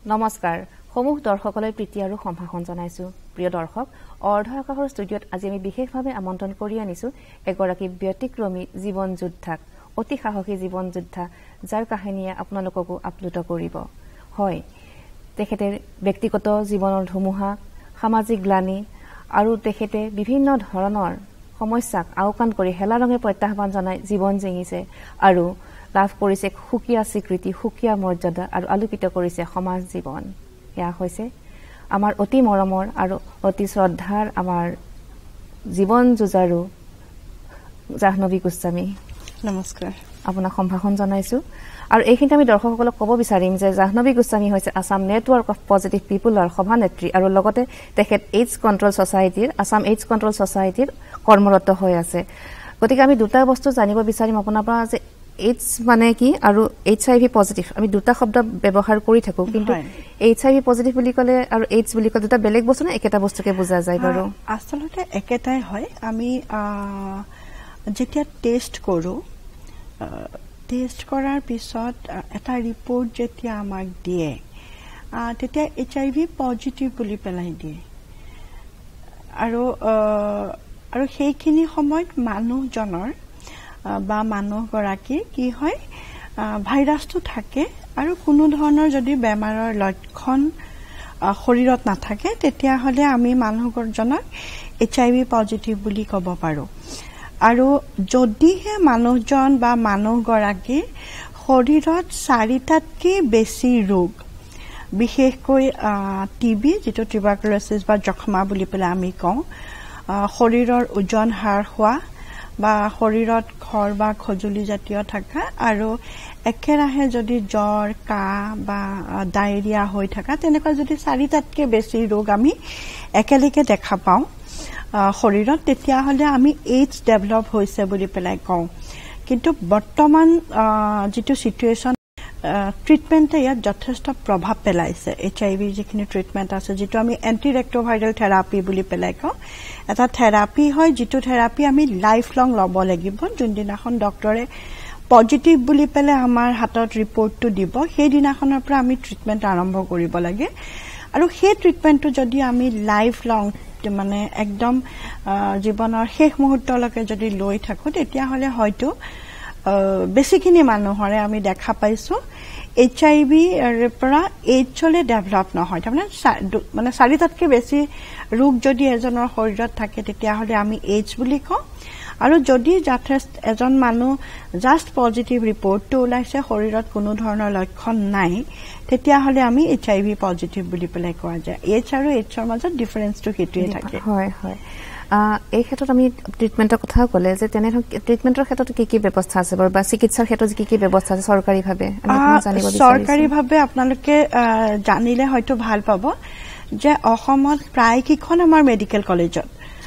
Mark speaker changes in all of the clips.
Speaker 1: নমস্কাৰ সমূহ দৰ্শকলৈ প্ৰীতি আৰু সম্ভাষণ জনাইছো প্ৰিয় দৰ্শক অৰ্ধ আকাশৰ ষ্টুডিঅত আজি আমি বিশেষভাৱে আমন্ত্ৰণ কৰি আনিছো এগৰাকী ব্যতিক্ৰমী জীৱন যোদ্ধাক অতি সাহসী জীৱন যোদ্ধা যাৰ কাহিনীয়ে আপোনালোককো আপ্লুত কৰিব হয় তেখেতে ব্যক্তিগত জীৱনৰ ধুমুহা সামাজিক গ্লানি আৰু তেখেতে বিভিন্ন ধৰণৰ সমস্যাক আওকাণ কৰি হেলা ৰঙে প্ৰত্যাহ্বান জনাই জীৱন জিঙিছে আৰু লাভ কৰিছে সুকীয়া স্বীকৃতি সুকীয়া মৰ্যাদা আৰু আলোকিত কৰিছে সমাজ জীৱন এয়া হৈছে আমাৰ অতি মৰমৰ আৰু অতি শ্ৰদ্ধাৰ আমাৰ জীৱন যুঁজাৰু জাহ্নবী গোস্বামী
Speaker 2: নমস্কাৰ
Speaker 1: আপোনাক সম্ভাষণ জনাইছো আৰু এইখিনিতে আমি দৰ্শকসকলক ক'ব বিচাৰিম যে জাহ্নবী গোস্বামী হৈছে আসাম নেটৱৰ্ক অফ পজিটিভ পিপুলৰ সভানেত্ৰী আৰু লগতে তেখেত এইডছ কণ্ট্ৰল ছ'চাইটিৰ আসাম এইডছ কণ্ট্ৰল ছ'চাইটিৰ কৰ্মৰত হৈ আছে গতিকে আমি দুটা বস্তু জানিব বিচাৰিম আপোনাৰ পৰা যে এইডছ মানে কি আৰু HIV পজিটিভ আমি দুটা শব্দ ব্যৱহাৰ কৰি থাকো কিন্তু HIV পজিটিভ বুলি ক'লে আৰু এইডছ বুলি ক'লে দুটা বেলেগ বস্তু নে একেটা বস্তুকে বুজা যায় বাৰু
Speaker 2: আসলতে একেটাই হয় আমি যেতিয়া টেষ্ট কৰো টেষ্ট কৰাৰ পিছত এটা ৰিপৰ্ট যেতিয়া আমাক দিয়ে তেতিয়া HIV পজিটিভ বুলি পেলাই দিয়ে আৰু সেইখিনি সময়ত মানুহজনৰ বা মানুহগৰাকী কি হয় ভাইৰাছটো থাকে আৰু কোনো ধৰণৰ যদি বেমাৰৰ লক্ষণ শৰীৰত নাথাকে তেতিয়া হলে আমি মানুহজনক HIV পজিটিভ বুলি ক'ব পাৰো আৰু যদিহে মানুহজন বা মানুহগৰাকী শৰীৰত 4টাতকৈ বেছি ৰোগ বিশেষকৈ টিবি যেটো টিউবাৰকুলোচিছ বা যক্ষ্মা বুলি পেলাই আমি কওঁ শৰীৰৰ ওজন হ্ৰাস হোৱা বা শৰীৰত খৰ বা খজুলি জাতীয় থকা আৰু একেৰাহে যদি জ্বৰ কাহ বা ডায়েৰিয়া হৈ থকা তেনেকুৱা যদি 4টাতকৈ বেছি ৰোগ আমি একেলগে দেখা পাওঁ শৰীৰত তেতিয়া হলে আমি এইডছ ডেভেলপ হৈছে বুলি পেলাই কওঁ কিন্তু বৰ্তমান যেটো সিচুৱেচন ট্ৰিটমেন্টে ইয়াত যথেষ্ট প্ৰভাৱ পেলাইছে HIV যিখিনি ট্ৰিটমেন্ট আছে যেটো আমি এন্টি ৰেক্টোভাইৰাল থেৰাপি বুলি পেলাই কওঁ এটা থেৰাপি হয় যেটো থেৰাপি আমি লাইফ লং ল'ব লাগিব যোনদিনাখন ডক্টৰে পজিটিভ বুলি পেলাই আমাৰ হাতত ৰিপৰ্টটো দিব সেই দিনাখনৰ পৰা আমি ট্ৰিটমেন্ট আৰম্ভ কৰিব লাগে আৰু সেই ট্ৰিটমেন্টটো যদি আমি লাইফ লং মানে একদম জীৱনৰ শেষ মুহূৰ্তলৈকে যদি লৈ থাকো তেতিয়া হলে হয়তো বেছিখিনি মানুহৰে আমি দেখা পাইছো HIV ৰ পৰা এইডছলে ডেভেলপ নহয় মানে 4টাতকৈ বেছি ৰোগ যদি এজনৰ শৰীৰত থাকে তেতিয়া হলে আমি এইডছ বুলি কওঁ আৰু যদি যথেষ্ট এজন মানুহ জাস্ট পজিটিভ ৰিপৰ্টটো ওলাইছে শৰীৰত কোনো ধৰণৰ লক্ষণ নাই তেতিয়া হলে আমি HIV পজিটিভ বুলি পেলাই কোৱা যায় এইডছ আৰু এইডছৰ মাজত ডিফাৰেন্সটো হেতুৱে থাকে
Speaker 1: হয় হয় এই ক্ষেত্ৰত আমি ট্ৰিটমেন্টৰ কথা ক'লে যে তেনে ট্ৰিটমেন্টৰ ক্ষেত্ৰত কি ব্যৱস্থা আছে বাৰু বা চিকিৎসাৰ ক্ষেত্ৰত কি ব্যৱস্থা আছে চৰকাৰীভাৱে আমি জানিব বিচাৰিছো
Speaker 2: চৰকাৰীভাৱে আপোনালোকে জানিলে হয়তো ভাল পাব যে অসমত প্ৰায় কিখন আমাৰ মেডিকেল কলেজত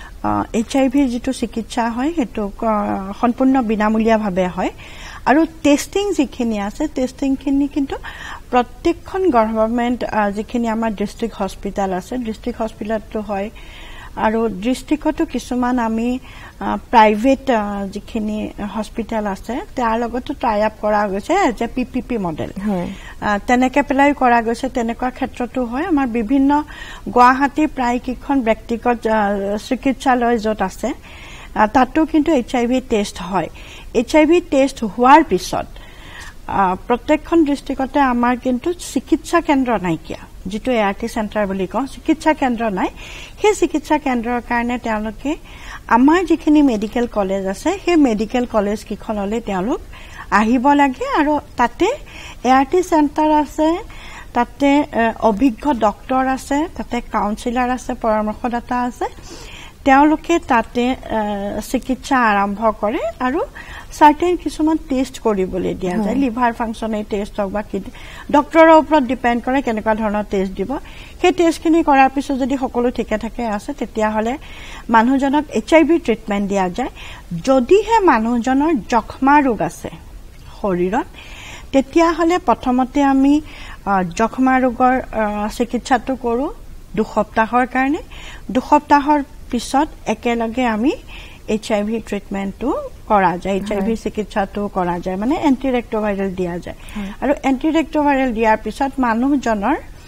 Speaker 2: HIV যেটো চিকিৎসা হয় হেতু সম্পূৰ্ণ বিনামূলীয়াভাৱে হয় আৰু টেষ্টিং যিখিনি আছে টেষ্টিংখিনি কিন্তু প্ৰত্যেকখন গভৰ্ণমেন্ট যিখিনি আমাৰ ডিস্ট্ৰিক্ট হস্পিটাল আছে ডিস্ট্ৰিক্ট হস্পিটালটো হয় আৰু ডিস্ট্ৰিক্টতো কিছুমান আমি প্ৰাইভেট যিখিনি হস্পিটাল আছে তাৰ লগতো টাই আপ কৰা গৈছে যে PPP মডেল তেনেকে পেলাই কৰা গৈছে তেনেকুৱা ক্ষেত্ৰতো হয় আমাৰ বিভিন্ন গুৱাহাটী প্ৰায় কিখন ব্যক্তিগত চিকিৎসালয় যত আছে তাতো কিন্তু HIV টেষ্ট হয় HIV টেষ্ট হোৱাৰ পিছত প্ৰত্যেকখন ডিস্ট্ৰিক্টতে আমাৰ কিন্তু চিকিৎসা কেন্দ্ৰ নাইকিয়া যেটো ART চেণ্টাৰ বুলি কওঁ চিকিৎসা কেন্দ্ৰ নাই সেই চিকিৎসা কেন্দ্ৰৰ কাৰণে তেওঁলোকে আমাৰ যিখিনি মেডিকেল কলেজ আছে সেই মেডিকেল কলেজ কিখনলৈ তেওঁলোক আহিব লাগে আৰু তাতে ART চেণ্টাৰ আছে তাতে অভিজ্ঞ ডক্টৰ আছে তাতে কাউন্সিলাৰ আছে পৰামৰ্শদাতা আছে তেওঁলোকে তাতে চিকিৎসা আৰম্ভ কৰে আৰু সাৰ্টেন কিছুমান টেষ্ট কৰিবলৈ দিয়া যায় লিভাৰ ফাংচনৰ টেষ্ট হওক বা ডক্টৰৰ ওপৰত ডিপেন্ড কৰে কেনেকুৱা ধৰণৰ টেষ্ট দিব সেই টেষ্টখিনি কৰাৰ পিছত যদি সকলো ঠিকে থাকে আছে তেতিয়া হলে মানুহজনক HIV ট্ৰিটমেন্ট দিয়া যায় যদিহে মানুহজনৰ যক্ষ্মা ৰোগ আছে শৰীৰত তেতিয়া হলে প্ৰথমতে আমি যক্ষ্মা ৰোগৰ চিকিৎসাটো কৰো 2 সপ্তাহৰ কাৰণে 2 সপ্তাহৰ পিছত একেলগে আমি HIV ট্ৰিটমেন্টটো কৰা যায় HIV চিকিৎসাটো কৰা যায় মানে এন্টি ৰেক্টোভাইৰাল দিয়া যায় আৰু এন্টি ৰেক্টোভাইৰাল দিয়াৰ পিছত মানুহজনৰ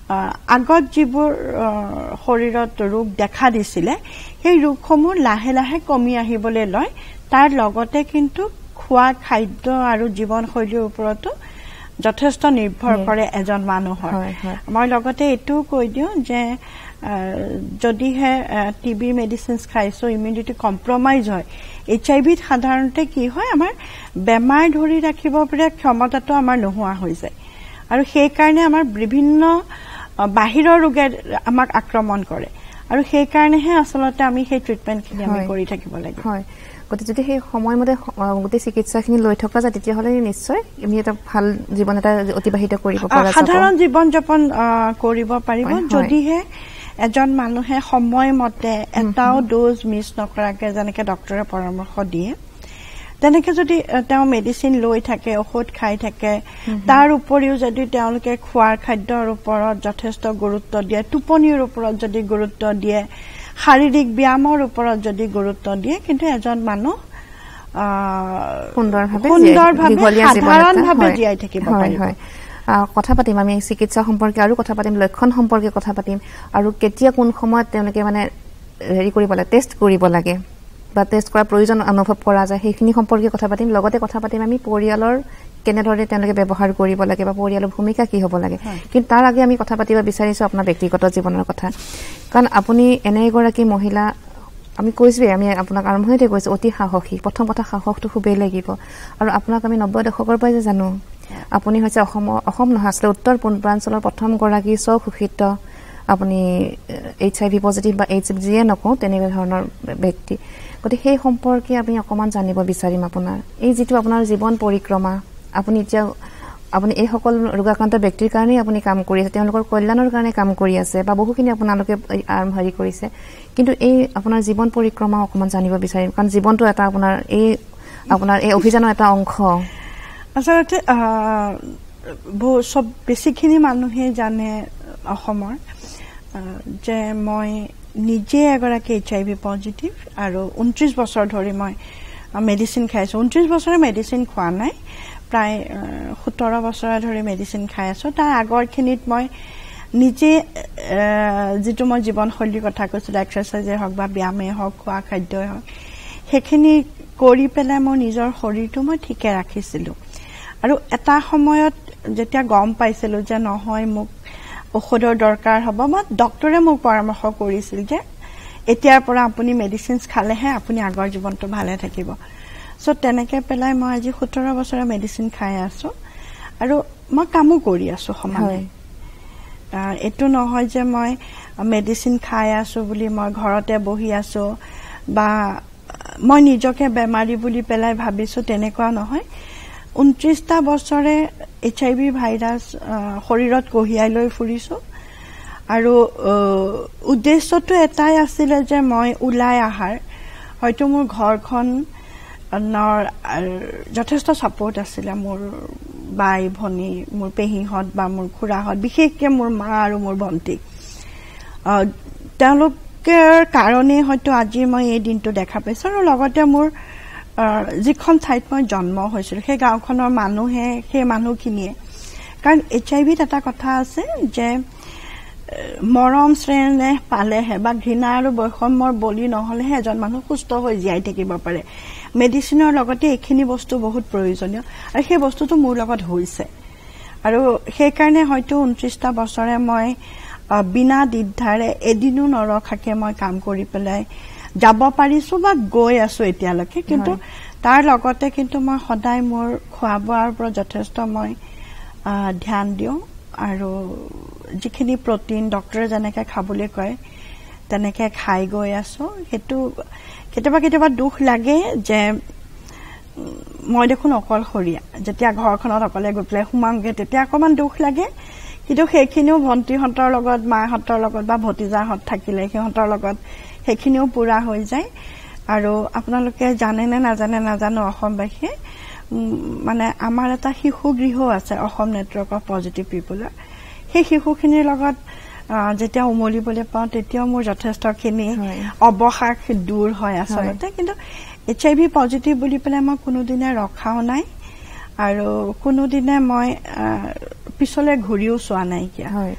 Speaker 2: আগত যিবোৰ শৰীৰত ৰোগ দেখা দিছিলে সেই ৰোগসমূহ লাহে লাহে কমি আহিবলৈ লয় তাৰ লগতে কিন্তু খোৱা খাদ্য আৰু জীৱনশৈলীৰ ওপৰতো যথেষ্ট নিৰ্ভৰ কৰে এজন মানুহৰ মই লগতে এটো কৈ দিও যে যদিহে টিবি মেডিচিনছ খাইছো ইমিউনিটি কম্প্ৰমাইজ হয় এইচআইভি সাধাৰণতে কি হয় আমাৰ বেমাৰ ধৰি ৰাখিব পৰা ক্ষমতাটো আমাৰ নোহোৱা হৈ যায় আৰু সেই কাৰণে আমাৰ বিভিন্ন বাহিৰৰ ৰোগে আমাক আক্ৰমণ কৰে আৰু সেই কাৰণেহে আসলতে আমি সেই ট্ৰিটমেন্টখিনি আমি কৰি থাকিব লাগে
Speaker 1: হয় গতি যদি সেই সময়মতে গতি চিকিৎসাখিনি লৈ থকা যায় তেতিয়াহলে নিশ্চয় আমি এটা ভাল জীৱন এটা অতিবাহিত কৰিব পৰা যাব সাধাৰণ
Speaker 2: জীৱন যাপন কৰিব পাৰিব যদিহে এজন মানুহে সময়মতে এটাও ডোজ মিছ নকৰাকে যেনেকে ডক্টৰে পৰামৰ্শ দিয়ে তেনেকে যদি তেওঁ মেডিচিন লৈ থাকে ঔষধ খাই থাকে তাৰ উপৰিও যদি তেওঁলোকে খোৱাৰ খাদ্যৰ ওপৰত যথেষ্ট গুৰুত্ব দিয়ে টোপনিৰ ওপৰত যদি গুৰুত্ব দিয়ে শাৰীৰিক ব্যায়ামৰ ওপৰত যদি গুৰুত্ব দিয়ে কিন্তু এজন মানুহ সুন্দৰভাৱে সাধাৰণভাৱে জীয়াই থাকিব পাৰিব
Speaker 1: কথা পাতিম আমি চিকিৎসা সম্পৰ্কে আৰু কথা পাতিম লক্ষণ সম্পৰ্কে কথা পাতিম আৰু কেতিয়া কোন সময়ত তেওঁলোকে মানে হেৰি কৰিব লাগে টেষ্ট কৰিব লাগে বা টেষ্ট কৰাৰ প্ৰয়োজন অনুভৱ কৰা যায় সেইখিনি সম্পৰ্কে কথা পাতিম লগতে কথা পাতিম আমি পৰিয়ালৰ কেনেদৰে তেওঁলোকে ব্যৱহাৰ কৰিব লাগে বা পৰিয়ালৰ ভূমিকা কি হ'ব লাগে কিন্তু তাৰ আগে আমি কথা পাতিব বিচাৰিছো আপোনাৰ ব্যক্তিগত জীৱনৰ কথা কাৰণ আপুনি এনে এগৰাকী মহিলা আমি কৈছোৱে আমি আপোনাক আৰম্ভণিতে কৈছো অতি সাহসী প্ৰথম কথা সাহসটো খুবেই লাগিব আৰু আপোনাক আমি 90 দশকৰ পৰাই জানো আপুনি হৈছে অসম নহয় আসলে উত্তৰ পূৰ্বাঞ্চলৰ প্ৰথম গৰাকী স্বঘোষিত আপুনি এইচআইভি পজিটিভ বা এইচআইভি যিয়ে নকওঁ তেনেকুৱা ধৰণৰ ব্যক্তি গতিকে সেই সম্পৰ্কে আমি অকমান জানিব বিচাৰিম আপোনাৰ এই যিটো আপোনাৰ জীৱন পৰিক্ৰমা আপুনি এতিয়া আপুনি এই সকল ৰোগাক্ৰান্ত ব্যক্তিৰ কাৰণে আপুনি কাম কৰি আছে তেওঁলোকৰ কল্যাণৰ কাৰণে কাম কৰি আছে বা বহুখিনি আপোনালোকে আৰম্ভণি কৰিছে কিন্তু এই আপোনাৰ জীৱন পৰিক্ৰমা অকমান জানিব বিচাৰিম কাৰণ জীৱনটো এটা আপোনাৰ এই অভিযানৰ এটা অংশ
Speaker 2: আচলতে সব বেছিখিনি মানুহে জানে অসমৰ যে মই নিজে এগৰাকী এইচআইভি পজিটিভ আৰু 29 বছৰ ধৰি মই মেডিচিন খাইছো 29 বছৰে মেডিচিন খোৱা নাই প্ৰায় 17 বছৰ ধৰি মেডিচিন খাই আছো তাৰ আগৰখিনিত মই নিজে যেটো মই জীৱনশৈলীৰ কথা কৈছিলো এক্সাৰসাইজে হওক বা ব্যায়ামে হওক খোৱা খাদ্যই হওক সেইখিনি কৰি পেলাই মই নিজৰ শৰীৰটো মই ঠিকে ৰাখিছিলো আৰু এটা সময়ত যেতিয়া গম পাইছিলো যে নহয় মোক ঔষধৰ দৰকাৰ হ'ব মই ডক্টৰে মোক পৰামৰ্শ কৰিছিল যে এতিয়াৰ পৰা আপুনি মেডিচিনছ খালেহে আপুনি আগৰ জীৱনটো ভালে থাকিব সো তেনেকে পেলাই মই আজি 17 বছৰ মেডিচিন খাই আছো আৰু মই কামো কৰি আছো সমানে এটো নহয় যে মই মেডিচিন খাই আছো বুলি মই ঘৰতে বহি আছো বা মই নিজকে বেমাৰী বুলি পেলাই ভাবিছো তেনেকুৱা নহয় 29টা বছৰে এইচআইভি ভাইৰাছ শৰীৰত কঢ়িয়াই লৈ ফুৰিছো আৰু উদ্দেশ্যটো এটাই আছিল যে মই উলাই আহাৰ হয়তো মোৰ ঘৰখন যথেষ্ট সাপোৰ্ট আছিল মোৰ বাই ভনী মোৰ পেহীহত বা মোৰ খুৰাহত বিশেষকৈ মোৰ মা আৰু মোৰ ভন্টি তেওঁলোকৰ কাৰণে হয়তো আজি মই এই দিনটো দেখা পাইছো আৰু লগতে মোৰ যিখন ঠাইত মই জন্ম হৈছিল সেই গাঁওখনৰ মানুহে সেই মানুহখিনিয়ে কাৰণ এইচআইভিত এটা কথা আছে যে মৰম স্নেহ পালেহে বা ঘৃণা আৰু বৈষম্যৰ বলি নহলেহে এজন মানুহ সুস্থ হৈ জীয়াই থাকিব পাৰে মেডিচিনৰ লগতে এইখিনি বস্তু বহুত প্ৰয়োজনীয় আৰু সেই বস্তুটো মোৰ লগত হৈছে আৰু সেই কাৰণে হয়তো 29টা বছৰে মই বিনা দিদ্ধাৰে এদিনো নৰখাকে মই কাম কৰি পেলাই যাব পাৰিছো বা গৈ আছো এতিয়ালৈকে কিন্তু তাৰ লগতে কিন্তু মই সদায় মোৰ খোৱা বোৱাৰ ওপৰত যথেষ্ট মই ধ্যান দিওঁ আৰু যিখিনি প্ৰটিন ডক্টৰে যেনেকৈ খাবলৈ কয় তেনেকৈ খাই গৈ আছো হেতু কেতিয়াবা দুখ লাগে যে মই দেখোন অকলশৰীয়া যেতিয়া ঘৰখনত অকলে গৈ পেলাই সোমাওঁগে তেতিয়া অকমান দুখ লাগে কিন্তু সেইখিনিও ভন্টিহঁতৰ লগত মাহঁতৰ লগত বা ভতিজাহঁত থাকিলে সিহঁতৰ লগত সেইখিনিও পুৰা হৈ যায় আৰু আপোনালোকে জানে নে নাজানো অসমবাসী মানে আমাৰ এটা শিশু গৃহ আছে অসম নেটৱৰ্ক অফ পজিটিভ পিপলৰ সেই শিশুখিনিৰ লগত যেতিয়া উমলিবলৈ পাওঁ তেতিয়াও মোৰ যথেষ্টখিনি অৱসাদ দূৰ হয় আচলতে কিন্তু এইচআইভি পজিটিভ বুলি পেলাই মই কোনোদিনে ৰখাও নাই আৰু কোনোদিনে মই পিছলৈ ঘূৰিও চোৱা নাই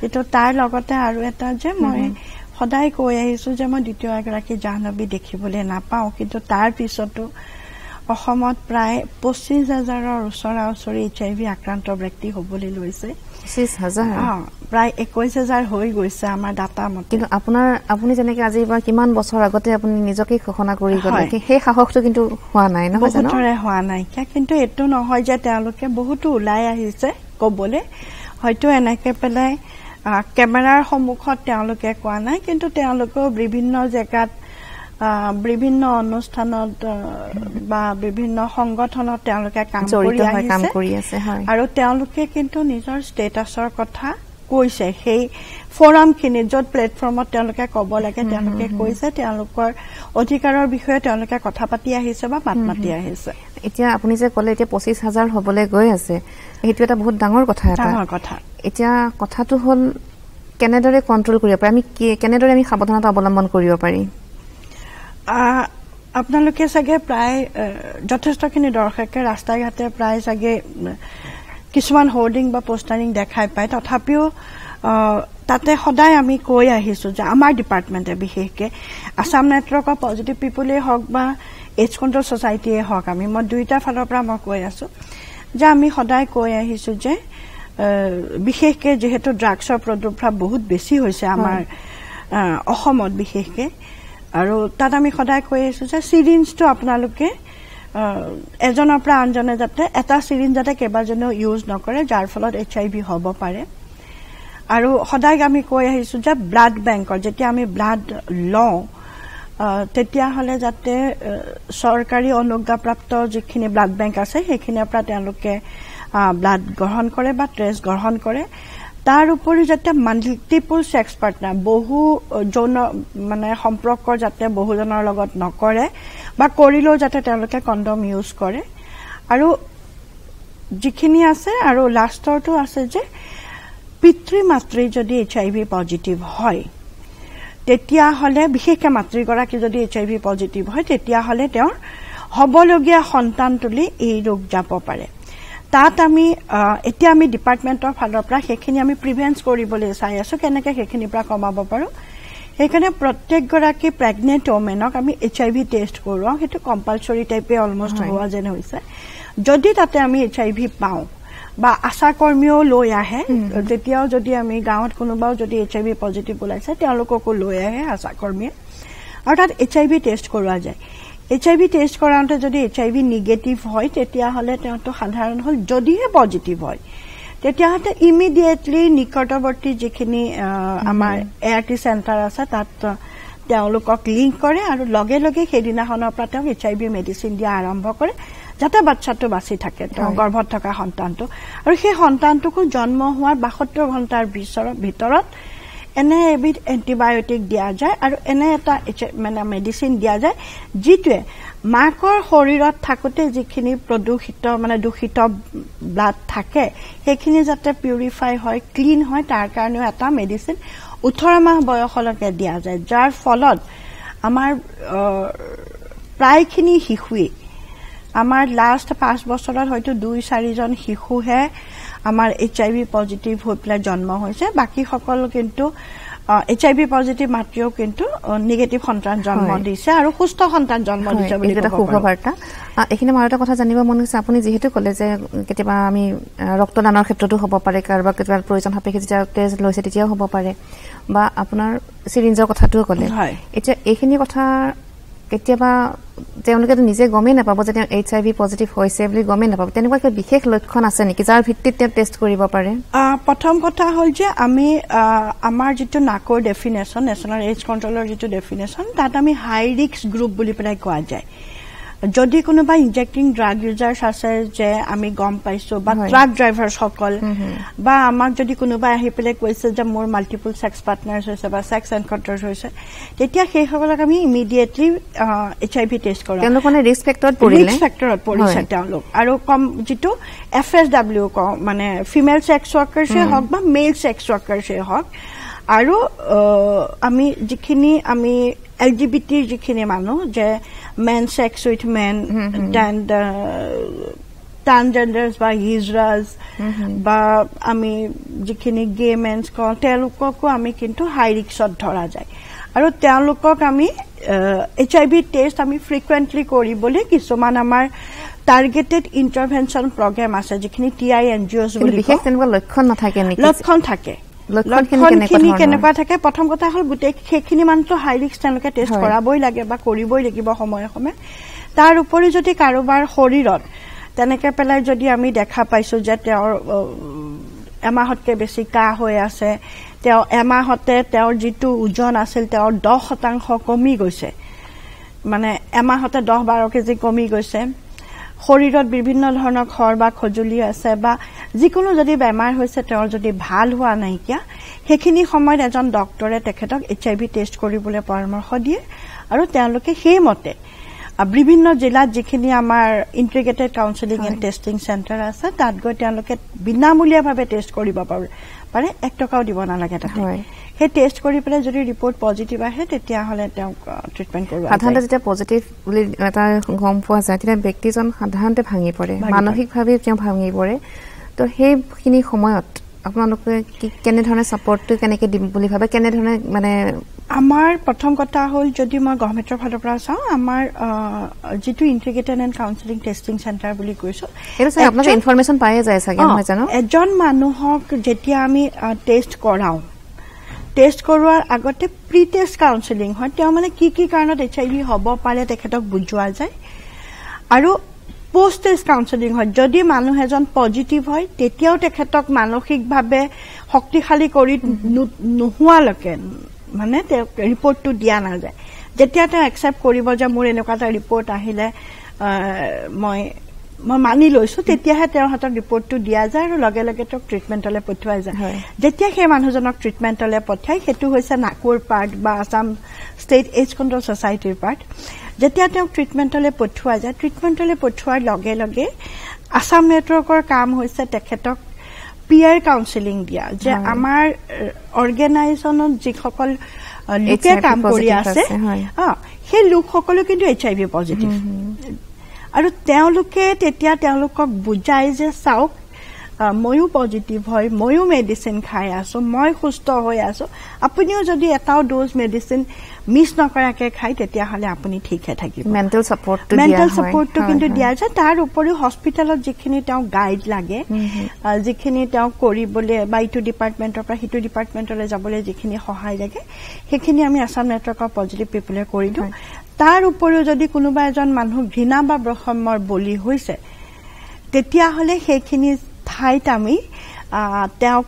Speaker 2: কিন্তু তাৰ লগতে আৰু এটা যে মই সদায় কৈ আহিছো যে মই দ্বিতীয় এগৰাকী জাহ্নবী দেখিবলৈ নাপাওঁ, কিন্তু তাৰ পিছতো অসমত প্ৰায় 25,000ৰ ওচৰা-ওচৰি HIV আক্ৰান্ত ব্যক্তি হ'বলৈ লৈছে।
Speaker 1: 25,000
Speaker 2: প্ৰায় 21,000 হৈ গৈছে আমাৰ ডাটা মতে।
Speaker 1: কিন্তু আপুনি যেনেকে আজি বা কিমান বছৰ আগতে আপুনি নিজকে ঘোষণা কৰি গ'লে, সেই সাহসটো কিন্তু হোৱা নাই নহয় জানো?
Speaker 2: বহুতৰে হোৱা নাই, কিন্তু এইটো নহয় যে তেওঁলোকে বহুতো ওলাই আহিছে ক'বলৈ, হয়তো এনেকে পেলাই কেমেৰাৰ সন্মুখত তেওঁলোকে কোৱা নাই, কিন্তু তেওঁলোকেও বিভিন্ন জেগাত বিভিন্ন অনুষ্ঠানত বা বিভিন্ন সংগঠনত তেওঁলোকে কাম কৰি আছে আৰু তেওঁলোকে কিন্তু নিজৰ ষ্টেটাছৰ কথা কৈছে। সেই ফৰামখিনি য'ত প্লেটফৰ্মত তেওঁলোকে ক'ব লাগে তেওঁলোকে কৈছে, তেওঁলোকৰ অধিকাৰৰ বিষয়ে তেওঁলোকে কথা পাতি আহিছে বা মাত মাতি আহিছে।
Speaker 1: এতিয়া আপুনি যে ক'লে এতিয়া 25,000 হ'বলৈ গৈ আছে, সেইটো এটা বহুত ডাঙৰ কথা। এতিয়া কথাটো হ'ল কেনেদৰে কণ্ট্ৰল কৰিব পাৰি, কেনেদৰে আমি সাৱধানতা অৱলম্বন কৰিব পাৰি?
Speaker 2: আপোনালোকে চাগে প্ৰায় যথেষ্টখিনি দৰ্শকে ৰাস্তাই ঘাটে প্ৰায় চাগে কিছুমান হোৰ্ডিং বা পোষ্টাৰিং দেখাই পায়। তথাপিও তাতে সদায় আমি কৈ আহিছো যে আমাৰ ডিপাৰ্টমেণ্টে বিশেষকৈ আছাম নেটৱৰ্ক অফ পজিটিভ পিপুলেই হওক বা এইডছ কণ্ট্ৰল ছ'চাইটিয়ে হওক, মই দুয়োটা ফালৰ পৰা মই কৈ আছো যে আমি সদায় কৈ আহিছো যে বিশেষকৈ যিহেতু ড্ৰাগছৰ প্ৰাদুৰ্ভাৱ বহুত বেছি হৈছে আমাৰ অসমত বিশেষকৈ, আৰু তাত আমি সদায় কৈ আহিছো যে চিৰিঞ্জটো আপোনালোকে এজনৰ পৰা আনজনে যাতে এটা চিৰিঞ্জ যাতে কেইবাজনেও ইউজ নকৰে, যাৰ ফলত HIV হ'ব পাৰে। আৰু সদায় আমি কৈ আহিছো যে ব্লাড বেংকৰ যেতিয়া আমি ব্লাড লওঁ তেতিয়াহ'লে যাতে চৰকাৰী অনুজ্ঞাপ্ৰাপ্ত যিখিনি ব্লাড বেংক আছে সেইখিনিৰ পৰা তেওঁলোকে ব্লাড গ্ৰহণ কৰে বা ট্ৰেছ গ্ৰহণ কৰে। তাৰ উপৰি যাতে মাল্টিপল ছেক্স পাৰ্টনাৰ বহু যৌন সম্পৰ্ক যাতে বহুজনৰ লগত নকৰে বা কৰিলেও যাতে তেওঁলোকে কণ্ডম ইউজ কৰে। আৰু যিখিনি আছে আৰু লাষ্টৰটো আছে যে পিতৃ মাতৃ যদি HIV পজিটিভ হয় তেতিয়াহ'লে, বিশেষকৈ মাতৃগৰাকী যদি HIV পজিটিভ হয় তেতিয়াহ'লে তেওঁৰ হ'বলগীয়া সন্তানটোলৈ এই ৰোগ যাব পাৰে। তাত আমি এতিয়া আমি ডিপাৰ্টমেণ্টৰ ফালৰ পৰা সেইখিনি আমি প্ৰিভেন্স কৰিবলৈ চাই আছো, কেনেকৈ সেইখিনিৰ পৰা কমাব পাৰোঁ। সেইকাৰণে প্ৰত্যেকগৰাকী প্ৰেগনেণ্ট ওমেনক আমি HIV টেষ্ট কৰোৱাওঁ, সেইটো কম্পালচৰি টাইপে অলমষ্ট হোৱা যেন হৈছে। যদি তাতে আমি HIV পাওঁ বা আশা কৰ্মীও লৈ আহে, তেতিয়াও যদি আমি গাঁৱত কোনোবাও যদি HIV পজিটিভ ওলাইছে তেওঁলোককো লৈ আহে আশা কৰ্মীয়ে, আৰু তাত HIV টেষ্ট কৰোৱা যায়। HIV টেষ্ট কৰাওঁতে যদি HIV নিগেটিভ হয় তেতিয়াহ'লে তেওঁটো সাধাৰণ হ'ল, যদিহে পজিটিভ হয় তেতিয়াহ'লে ইমিডিয়েটলি নিকটৱৰ্তী যিখিনি আমাৰ ART চেণ্টাৰ আছে তাত তেওঁলোকক লিংক কৰে আৰু লগে লগে সেইদিনাখনৰ পৰা তেওঁক HIV মেডিচিন দিয়া আৰম্ভ কৰে, যাতে বাচ্চাটো বাচি থাকে, তেওঁ গৰ্ভত থকা সন্তানটো। আৰু সেই সন্তানটোকো জন্ম হোৱাৰ 72 ঘণ্টাৰ ভিতৰত এনে এবিধ এণ্টিবায়টিক দিয়া যায় আৰু এনে এটা মেডিচিন দিয়া যায় যিটোৱে মাকৰ শৰীৰত থাকোঁতে যিখিনি দূষিত ব্লাড থাকে সেইখিনি যাতে পিউৰিফাই হয়, ক্লিন হয়, তাৰ কাৰণেও এটা মেডিচিন 18 মাহ বয়সলৈকে দিয়া যায়, যাৰ ফলত আমাৰ প্ৰায়খিনি শিশুৱে, আমাৰ লাষ্ট 5 বছৰত হয়তো 2-4জন শিশুহে আমাৰ HIV পজিটিভ হৈ পেলাই জন্ম হৈছে, বাকীসকল কিন্তু HIV পজিটিভ মাতৃও কিন্তু নিগেটিভ সন্তান জন্ম দিছে আৰু সুস্থ সন্তান জন্ম দিছে বুলি এটা সুখবাৰ্তা।
Speaker 1: এইখিনি মই এটা কথা জানিব মন গৈছে, আপুনি যিহেতু ক'লে যে কেতিয়াবা আমি ৰক্তদানৰ ক্ষেত্ৰতো হ'ব পাৰে, কাৰোবাৰ কেতিয়াবা প্ৰয়োজন সাপেক্ষে যেতিয়া টেষ্ট লৈছে তেতিয়াও হ'ব পাৰে, বা আপোনাৰ চিৰিঞ্জৰ কথাটোও ক'লে। এতিয়া এইখিনি কথা কেতিয়াবা তেওঁলোকেতো নিজে গমেই নাপাব যে তেওঁ HIV পজিটিভ হৈছে বুলি গমেই নাপাব, তেনেকুৱা কিবা বিশেষ লক্ষণ আছে নেকি যাৰ ভিত্তিত তেওঁ টেষ্ট কৰিব পাৰে?
Speaker 2: প্ৰথম কথা হ'ল যে আমি আমাৰ যিটো নাকৰ ডেফিনেশ্যন, নেশ্যনেল এইডছ কণ্ট্ৰলৰ যিটো ডেফিনেশ্যন, তাত আমি হাই ৰিস্ক গ্ৰুপ বুলি পেলাই কোৱা যায়। যদি কোনোবা ইনজেক্টিং ড্ৰাগ ইউজাৰ্ছ আছে যে আমি গম পাইছো, বা ট্ৰাক ড্ৰাইভাৰসকল, বা আমাক যদি কোনোবাই আহি পেলাই কৈছে যে মোৰ মাল্টিপল ছেক্স পাৰ্টনাৰ্ছ হৈছে বা ছেক্স এনকাউণ্টাৰ্ছ হৈছে, তেতিয়া সেইসকলক আমি ইমিডিয়েটলি HIV টেষ্ট কৰাওঁ।
Speaker 1: তেওঁলোক মানে ৰিস্ক ফেক্টৰত
Speaker 2: পৰিছে তেওঁলোক, আৰু কম যিটো FSW কওঁ, মানে ফিমেল ছেক্স ৱৰ্কাৰ্ছে হওক বা মেল ছেক্স ৱৰ্কাৰ্ছে হওক, আৰু আমি যিখিনি LGBT যিখিনি মানুহ, যে men sex with men, and transgenders বা হিজৰাজ বা আমি যিখিনি গে মেন্স কওঁ তেওঁলোককো আমি কিন্তু হাই ৰিস্কত ধৰা যায় আৰু তেওঁলোকক আমি HIV টেষ্ট আমি ফ্ৰিকুৱেণ্টলি কৰিবলৈ কিছুমান আমাৰ টাৰ্গেটেড ইণ্টাৰভেনশ্যন প্ৰগ্ৰেম আছে যিখিনি TI NGOs বুলি
Speaker 1: বিশেষ তেনেকুৱা লক্ষণ নাথাকে নেকি
Speaker 2: লক্ষণ থাকে লক্ষণখিনি কেনেকুৱা থাকে প্ৰথম কথা হ'ল গোটেই সেইখিনি মানুহটো হাই ৰিস্ক তেওঁলোকে টেষ্ট কৰাবই লাগে বা কৰিবই লাগিব সময়ে সময়ে তাৰ উপৰি যদি কাৰোবাৰ শৰীৰত তেনেকে পেলাই যদি আমি দেখা পাইছো যে তেওঁৰ এমাহতকে বেছি কাহ হৈ আছে তেওঁ এমাহতে তেওঁৰ যিটো ওজন আছিল তেওঁৰ 10% কমি গৈছে মানে এমাহতে 10-12 কেজি কমি গৈছে শৰীৰত বিভিন্ন ধৰণৰ খৰ বা খজুলি আছে বা যিকোনো যদি বেমাৰ হৈছে তেওঁৰ যদি ভাল হোৱা নাইকিয়া সেইখিনি সময়ত এজন ডক্টৰে তেখেতক HIV টেষ্ট কৰিবলৈ পৰামৰ্শ দিয়ে আৰু তেওঁলোকে সেই মতে বিভিন্ন জিলাত যিখিনি আমাৰ integrated counselling and testing centre আছে তাত গৈ তেওঁলোকে বিনামূলীয়াভাৱে টেষ্ট কৰিব পাৰে 1 টকাও দিব নালাগে তাতে সেই টেষ্ট কৰি পেলাই যদি ৰিপৰ্ট পজিটিভ আহে তেতিয়াহ'লে তেওঁক ট্ৰিটমেণ্ট কৰোৱা যায়
Speaker 1: সাধাৰণতে যেতিয়া পজিটিভ বুলি এটা গম পোৱা যায় তেতিয়া ব্যক্তিজন সাধাৰণতে ভাঙি পৰে মানসিকভাৱে তেওঁ ভাঙি পৰে তো সেইখিনি সময়ত আপোনালোকে কেনেধৰণে ছাপৰ্টটো কেনেকৈ দিম বুলি ভাবে কেনেধৰণে মানে
Speaker 2: আমাৰ প্ৰথম কথা হ'ল যদি মই গভৰ্ণমেণ্টৰ ফালৰ পৰা চাওঁ আমাৰ যিটো integrated and counselling testing centre বুলি কৈছো
Speaker 1: এইটো চাই আপোনালোকে ইনফৰমেশ্যন পায়ে যায় চাগে নহয় জানো
Speaker 2: এজন মানুহক যেতিয়া আমি টেষ্ট কৰাওঁ টেষ্ট কৰোৱাৰ আগতে প্ৰি টেষ্ট কাউন্সেলিং হয় তেওঁ মানে কি কাৰণত HIV হ'ব পাৰে তেখেতক বুজোৱা যায় আৰু পোষ্ট টেষ্ট কাউন্সেলিং হয় যদি মানুহ এজন পজিটিভ হয় তেতিয়াও তেখেতক মানসিকভাৱে শক্তিশালী কৰি নোহোৱালৈকে মানে তেওঁ ৰিপৰ্টটো দিয়া নাযায় যেতিয়া তেওঁ একচেপ্ট কৰিব যে মোৰ এনেকুৱা এটা ৰিপৰ্ট আহিলে মই মানি লৈছো তেতিয়াহে তেওঁৰ হাতত ৰিপৰ্টটো দিয়া যায় আৰু লগে লগে তেওঁক ট্ৰিটমেণ্টলৈ পঠোৱা যায় যেতিয়া সেই মানুহজনক ট্ৰিটমেণ্টলৈ পঠায় সেইটো হৈছে নাকুৰ পাৰ্ট বা আছাম ষ্টেট এইডছ কণ্ট্ৰল ছ'চাইটিৰ পাৰ্ট যেতিয়া তেওঁক ট্ৰিটমেণ্টলৈ পঠোৱা যায় ট্ৰিটমেণ্টলৈ পঠোৱাৰ লগে লগে আছাম নেটৱৰ্কৰ কাম হৈছে তেখেতক পিয়াৰ কাউন্সেলিং দিয়া যে আমাৰ অৰ্গেনাইজেশ্যনত যিসকল লোকে কাম কৰি আছে সেই লোকসকলো কিন্তু HIV পজিটিভ আৰু তেওঁলোকে তেতিয়া তেওঁলোকক বুজাই যে চাওক ময়ো পজিটিভ হয় ময়ো মেডিচিন খাই আছো মই সুস্থ হৈ আছো আপুনিও যদি এটাও ড'জ মেডিচিন মিছ নকৰাকে খাই তেতিয়াহ'লে আপুনি ঠিকহে থাকিব
Speaker 1: মেণ্টেল ছাপৰ্টটো
Speaker 2: কিন্তু দিয়া যায় তাৰ উপৰিও হস্পিটেলত যিখিনি তেওঁ গাইড লাগে যিখিনি তেওঁ কৰিবলৈ বা ইটো ডিপাৰ্টমেণ্টৰ পৰা সিটো ডিপাৰ্টমেণ্টলৈ যাবলৈ যিখিনি সহায় লাগে সেইখিনি আমি আছাম নেটৱৰ্কৰ পজিটিভ পিপলে কৰি দিওঁ তাৰ উপৰিও যদি কোনোবা এজন মানুহ ঘৃণা বা বৈষম্যৰ বলি হৈছে তেতিয়াহ'লে সেইখিনি ঠাইত আমি তেওঁক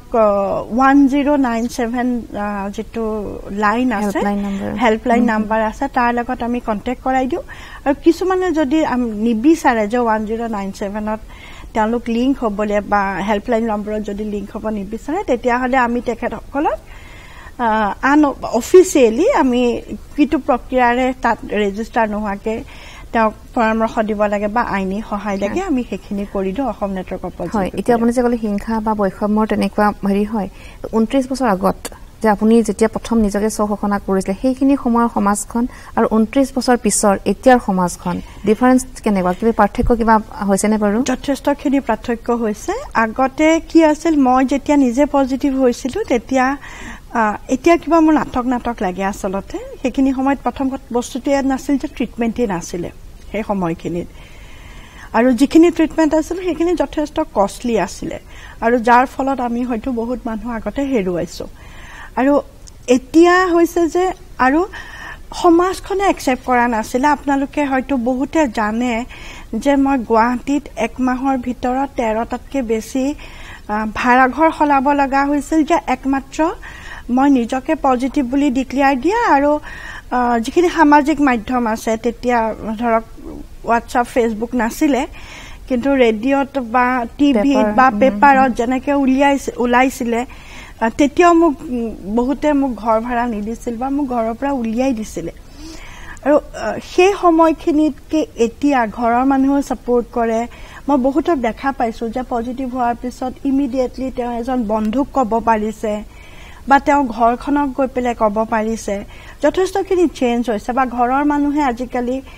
Speaker 2: 1097 যিটো লাইন আছে হেল্পলাইন নাম্বাৰ আছে তাৰ লগত আমি কণ্টেক্ট কৰাই দিওঁ আৰু কিছুমানে যদি নিবিচাৰে যে 1097ত তেওঁলোক লিংক হ'বলৈ বা হেল্পলাইন নম্বৰত যদি লিংক হ'ব নিবিচাৰে তেতিয়াহ'লে আমি তেখেতসকলক অফিচিয়েলি আমি কিটো প্ৰক্ৰিয়াৰে তাত ৰেজিষ্টাৰ নোহোৱাকৈ তেওঁক পৰামৰ্শ দিব লাগে বা আইনী সহায় লাগে আমি সেইখিনি কৰি দিওঁ অসম নেটৱৰ্কৰ পৰা
Speaker 1: এতিয়া আপুনি যে ক'লে হিংসা বা বৈষম্যৰ তেনেকুৱা হেৰি হয় 29 বছৰ আগত যে আপুনি যেতিয়া প্ৰথম নিজকে স্বঘোষণা কৰিছিলে সেইখিনি সময়ৰ সমাজখন আৰু 29 বছৰ পিছৰ এতিয়াৰ সমাজখন ডিফাৰেন্স কেনেকুৱা কিবা পাৰ্থক্য কিবা হৈছেনে বাৰু
Speaker 2: যথেষ্টখিনি পাৰ্থক্য হৈছে আগতে কি আছিল মই যেতিয়া নিজে পজিটিভ হৈছিলো তেতিয়া এতিয়া কিবা মোৰ নাটক লাগে আচলতে সেইখিনি সময়ত প্ৰথম বস্তুটো ইয়াত নাছিল যে ট্ৰিটমেণ্টেই নাছিলে সেই সময়খিনিত আৰু যিখিনি ট্ৰিটমেণ্ট আছিল সেইখিনি যথেষ্ট কষ্টলি আছিলে আৰু যাৰ ফলত আমি হয়তো বহুত মানুহ আগতে হেৰুৱাইছো আৰু এতিয়া হৈছে যে আৰু সমাজখনে একচেপ্ট কৰা নাছিলে আপোনালোকে হয়তো বহুতে জানে যে মই গুৱাহাটীত 1 মাহৰ ভিতৰত 13টাতকৈ বেছি ভাড়াঘৰ সলাব লগা হৈছিল যে একমাত্ৰ মই নিজকে পজিটিভ বুলি ডিক্লেয়াৰ দিয়া আৰু যিখিনি সামাজিক মাধ্যম আছে তেতিয়া ধৰক হোৱাটছআপ ফেচবুক নাছিলে কিন্তু ৰেডিঅ'ত বা টিভিত বা পেপাৰত যেনেকৈ ওলাইছিলে তেতিয়াও বহুতে মোক ঘৰ ভাড়া নিদিছিল বা মোক ঘৰৰ পৰা উলিয়াই দিছিলে আৰু সেই সময়খিনিতকে এতিয়া ঘৰৰ মানুহেও ছাপোৰ্ট কৰে মই বহুতক দেখা পাইছো যে পজিটিভ হোৱাৰ পিছত ইমিডিয়েটলি তেওঁ এজন বন্ধুক ক'ব পাৰিছে বা তেওঁ ঘৰখনক গৈ পেলাই ক'ব পাৰিছে যথেষ্টখিনি চেঞ্জ হৈছে বা ঘৰৰ মানুহে আজিকালি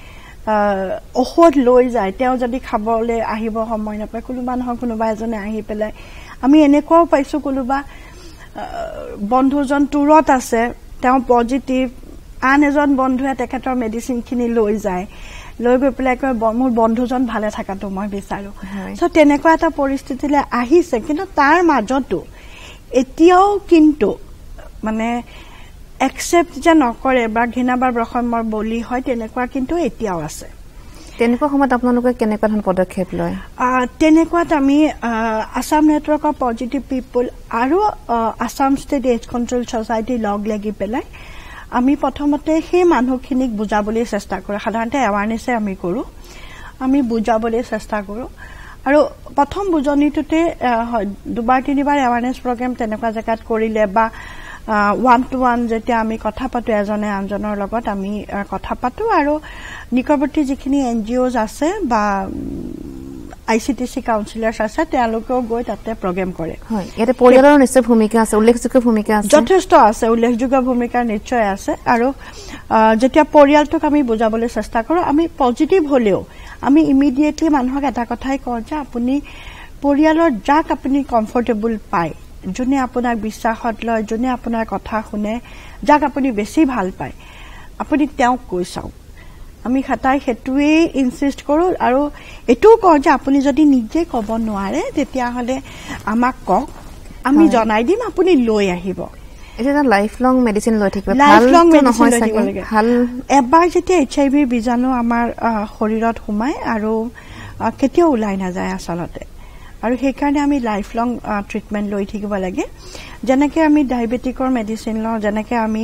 Speaker 2: ঔষধ লৈ যায় তেওঁ যদি খাবলৈ আহিব সময় নাপায় কোনোবা নহয় কোনোবা এজনে আহি পেলাই আমি এনেকুৱাও পাইছো কোনোবা বন্ধুজন টুৰত আছে তেওঁ পজিটিভ আন এজন বন্ধুৱে তেখেতৰ মেডিচিনখিনি লৈ যায় লৈ গৈ পেলাই কয় মোৰ বন্ধুজন ভালে থাকাটো মই বিচাৰো সো তেনেকুৱা এটা পৰিস্থিতিলৈ আহিছে কিন্তু তাৰ মাজতো এতিয়াও কিন্তু মানে একসেপ্ট যে নকৰে বা ঘৃণা বা ব্ৰহ্মৰ বলি হয় তেনেকুৱা কিন্তু এতিয়াও আছে
Speaker 1: তেনেকুৱা সময়ত আপোনালোকে কেনেকুৱা ধৰণৰ পদক্ষেপ লয়
Speaker 2: তেনেকুৱাত আমি Assam network of positive people আৰু Assam state AIDS control society লগ লাগি পেলাই আমি প্ৰথমতে সেই মানুহখিনিক বুজাবলৈ চেষ্টা কৰোঁ সাধাৰণতে এৱাৰনেছে আমি কৰোঁ আমি বুজাবলৈ চেষ্টা কৰোঁ আৰু প্ৰথম বুজনিটোতে দুবাৰ তিনিবাৰ এৱাৰনেছ প্ৰগ্ৰাম তেনেকুৱা জেগাত কৰিলে বা ওৱান টু ওৱান যেতিয়া আমি কথা পাতো এজনে আনজনৰ লগত আমি কথা পাতো আৰু নিকটৱৰ্তী যিখিনি NGOs আছে বা ICTC কাউন্সিলাৰ্ছ আছে তেওঁলোকেও গৈ তাতে প্ৰগ্ৰাম কৰে
Speaker 1: হয় ইয়াতে পৰিয়ালৰ নিশ্চয় ভূমিকা আছে উল্লেখযোগ্য ভূমিকা আছে
Speaker 2: যথেষ্ট আছে উল্লেখযোগ্য ভূমিকা নিশ্চয় আছে আৰু যেতিয়া পৰিয়ালটোক আমি বুজাবলৈ চেষ্টা কৰোঁ আমি পজিটিভ হলেও আমি ইমিডিয়েটলি মানুহক এটা কথাই কওঁ যে আপুনি পৰিয়ালৰ যাক আপুনি কমফৰ্টেবল পায় যোনে আপোনাক বিশ্বাসত লয় যোনে আপোনাৰ কথা শুনে যাক আপুনি বেছি ভাল পায় আপুনি তেওঁক কৈ চাওক আমি খাতাই হেতুৱে ইনসিষ্ট কৰো আৰু এটো কওঁ যে আপুনি যদি নিজে ক'ব নোৱাৰে তেতিয়া হলে আমাক কওক আমি জনাই দিম আপুনি লৈ আহিব
Speaker 1: এটা লাইফ লং মেডিসিন লৈ থাকিব
Speaker 2: লাইফ লং মেডিসিন লৈ থাকিব ভাল এবাৰ যেতিয়া HIV বীজাণু আমাৰ শৰীৰত সোমায় আৰু কেতিয়াও ওলাই নাযায় আচলতে আৰু সেই কাৰণে আমি লাইফ লং ট্ৰিটমেন্ট লৈ থাকিব লাগে যেনেকৈ আমি ডায়াবেটিকৰ মেডিসিন লওঁ যেনেকৈ আমি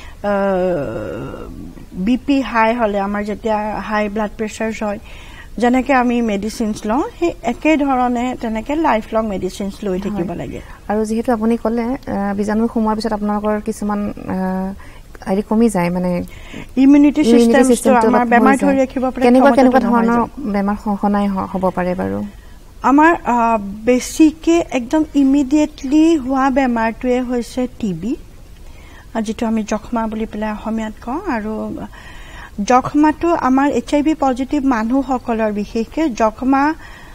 Speaker 2: বিপি হাই হলে আমাৰ যেতিয়া হাই ব্লাড প্ৰেছাৰ হয় যেনেকৈ আমি মেডিসিনছ লওঁ সেই একে ধৰণে তেনেকৈ লাইফ লং মেডিসিনছ লৈ থাকিব লাগে
Speaker 1: আৰু যেহেতু আপুনি ক'লে বীজাণু সোমোৱাৰ পিছত আপোনালোকৰ কিছুমান আইডি কমি যায় মানে
Speaker 2: ইমিউনিটি সিস্টেমটো আমাৰ বেমাৰ ধৰি ৰাখিব পাৰে
Speaker 1: কেনেকুৱা ধৰণৰ বেমাৰ সহনাই হ'ব পাৰে বাৰু
Speaker 2: আমাৰ বেছিকে একদম ইমিডিয়েটলি হোৱা বেমাৰটোৱে হৈছে টিবি যেটো আমি যক্ষ্মা বুলি পেলাই অসমীয়াত কওঁ আৰু যক্ষ্মাটো আমাৰ HIV পজিটিভ মানুহসকলৰ বিশেষকৈ যক্ষ্মা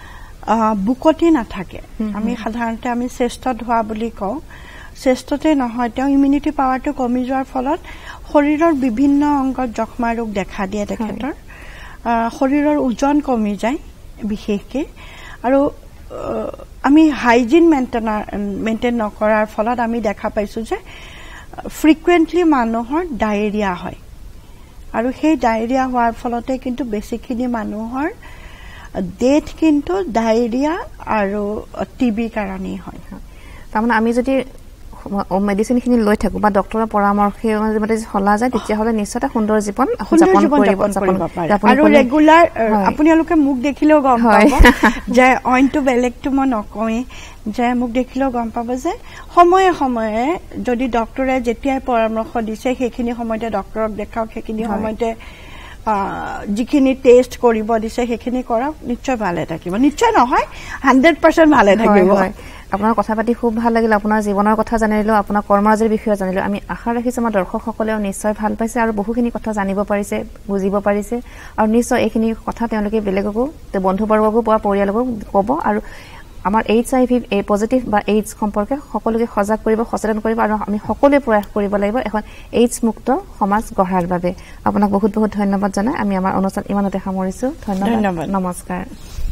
Speaker 2: বুকতি নাথাকে আমি সাধাৰণতে আমি চেষ্টত হোৱা বুলি কওঁ চেষ্টতে নহয় তেওঁ ইমিউনিটি পাৱাৰটো কমি যোৱাৰ ফলত শৰীৰৰ বিভিন্ন অংগত যক্ষ্মা ৰোগ দেখা দিয়ে তেখেতৰ শৰীৰৰ ওজন কমি যায় বিশেষকৈ আৰু আমি হাইজিন মেইনটেইন নকৰাৰ ফলত আমি দেখা পাইছো যে ফ্ৰিকুৱেন্টলি মানুহৰ ডায়েৰিয়া হয় আৰু সেই ডায়েৰিয়া হোৱাৰ ফলতে কিন্তু বেছিখিনি মানুহৰ ডেথ কিন্তু ডায়েৰিয়া আৰু টিবি কাৰণেই হয়
Speaker 1: তাৰমানে আমি যদি মেডিসিনখিনি লৈ থাকো বা ডক্টৰৰ পৰামৰ্শে যদি হলা যায় তেতিয়াহ'লে নিশ্চয় এটা সুন্দৰ জীৱন যাপন
Speaker 2: কৰিব পাৰে আৰু ৰেগুলাৰ আপোনালোকে মুখ দেখিলেও গম পাব যে অইনটো বেলেগটো মই নকওঁই যে মুখ দেখিলেও গম পাব যে সময়ে সময়ে যদি ডক্টৰে যেতিয়াই পৰামৰ্শ দিছে সেইখিনি সময়তে ডক্টৰক দেখাওক সেইখিনি সময়তে যিখিনি টেষ্ট কৰিব দিছে সেইখিনি কৰক নিশ্চয় ভালে থাকিব নিশ্চয় নহয় 100% ভালে থাকিব
Speaker 1: আপোনাৰ কথা পাতি খুব ভাল লাগিল আপোনাৰ জীৱনৰ কথা জানিলো আপোনাৰ কৰ্মৰাজিৰ বিষয়ে জানিলো আমি আশা ৰাখিছো আমাৰ দৰ্শকসকলেও নিশ্চয় ভাল পাইছে আৰু বহুখিনি কথা জানিব পাৰিছে বুজিব পাৰিছে আৰু নিশ্চয় এইখিনি কথা তেওঁলোকে বেলেগকো বন্ধুবৰ্গকো বা পৰিয়ালকো ক'ব আৰু আমাৰ HIV পজিটিভ বা AIDS সম্পৰ্কে সকলোকে সজাগ কৰিব সচেতন কৰিব আৰু আমি সকলোৱে প্ৰয়াস কৰিব লাগিব এখন AIDS মুক্ত সমাজ গঢ়াৰ বাবে আপোনাক বহুত বহুত ধন্যবাদ জনাই আমি আমাৰ অনুষ্ঠান ইমানতে সামৰিছো ধন্যবাদ নমস্কাৰ